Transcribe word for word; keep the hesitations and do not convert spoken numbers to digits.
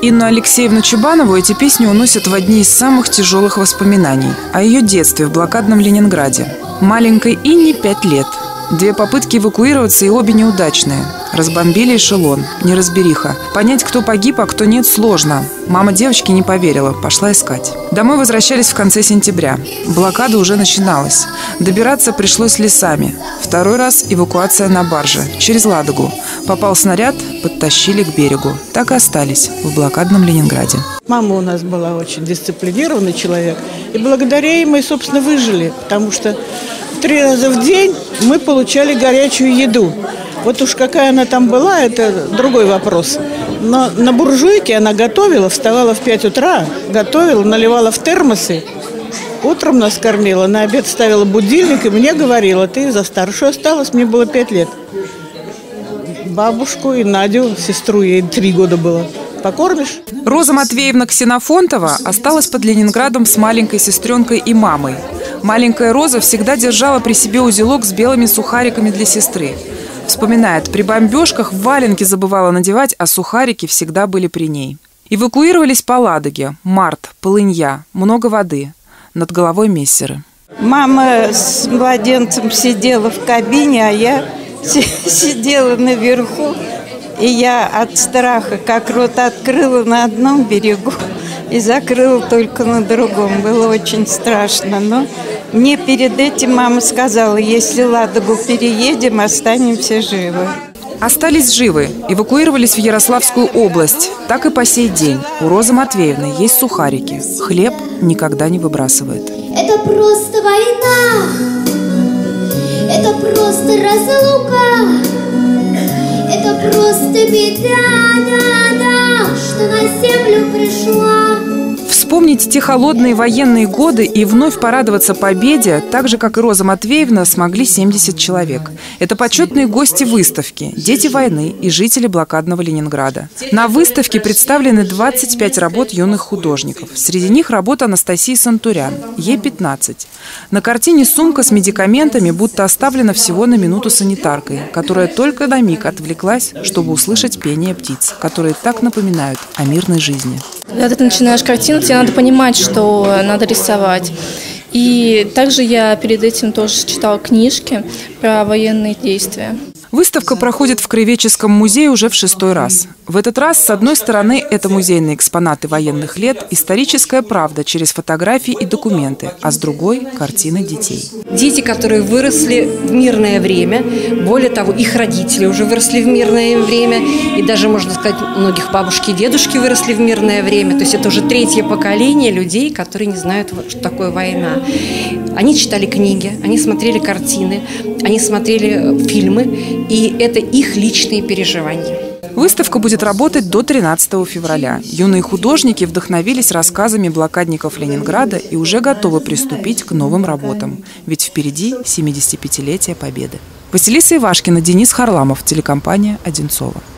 Инну Алексеевну Чубанову эти песни уносят в одни из самых тяжелых воспоминаний о ее детстве в блокадном Ленинграде. Маленькой Инне пять лет. Две попытки эвакуироваться и обе неудачные. Разбомбили эшелон, неразбериха. Понять, кто погиб, а кто нет, сложно. Мама девочки не поверила, пошла искать. Домой возвращались в конце сентября. Блокада уже начиналась. Добираться пришлось лесами. Второй раз эвакуация на барже, через Ладогу. Попал снаряд, подтащили к берегу. Так и остались в блокадном Ленинграде. Мама у нас была очень дисциплинированный человек. И благодаря ей мы, собственно, выжили. Потому что три раза в день мы получали горячую еду. Вот уж какая она там была, это другой вопрос. Но на буржуйке она готовила, вставала в пять утра, готовила, наливала в термосы. Утром нас кормила, на обед ставила будильник и мне говорила: ты за старшую осталась, мне было пять лет. Бабушку и Надю, сестру, ей три года было. Покормишь? Роза Матвеевна Ксенофонтова осталась под Ленинградом с маленькой сестренкой и мамой. Маленькая Роза всегда держала при себе узелок с белыми сухариками для сестры. Вспоминает, при бомбежках валенки забывала надевать, а сухарики всегда были при ней. Эвакуировались по Ладоге. Март, полынья, много воды. Над головой мессеры. Мама с младенцем сидела в кабине, а я сидела наверху. И я от страха как рот открыла на одном берегу и закрыла только на другом. Было очень страшно. Но мне перед этим мама сказала: если Ладогу переедем, останемся живы. Остались живы, эвакуировались в Ярославскую область. Так и по сей день. У Розы Матвеевны есть сухарики. Хлеб никогда не выбрасывает. Это просто война, это просто разлука, это просто беда, да, да, что на землю пришла. Вспомнить те холодные военные годы и вновь порадоваться победе, так же, как и Роза Матвеевна, смогли семьдесят человек. Это почетные гости выставки, дети войны и жители блокадного Ленинграда. На выставке представлены двадцать пять работ юных художников. Среди них работа Анастасии Сантурян, ей пятнадцать. На картине сумка с медикаментами будто оставлена всего на минуту санитаркой, которая только на миг отвлеклась, чтобы услышать пение птиц, которые так напоминают о мирной жизни. Когда ты начинаешь картину, тебе надо понимать, что надо рисовать. И также я перед этим тоже читала книжки про военные действия. Выставка проходит в Краеведческом музее уже в шестой раз. В этот раз, с одной стороны, это музейные экспонаты военных лет, историческая правда через фотографии и документы, а с другой – картины детей. Дети, которые выросли в мирное время, более того, их родители уже выросли в мирное время, и даже, можно сказать, у многих бабушки и дедушки выросли в мирное время. То есть это уже третье поколение людей, которые не знают, что такое война. Они читали книги, они смотрели картины, они смотрели фильмы, и это их личные переживания. Выставка будет работать до тринадцатого февраля. Юные художники вдохновились рассказами блокадников Ленинграда и уже готовы приступить к новым работам. Ведь впереди семидесятипятилетие Победы. Василиса Ивашкина, Денис Харламов, телекомпания «Одинцово».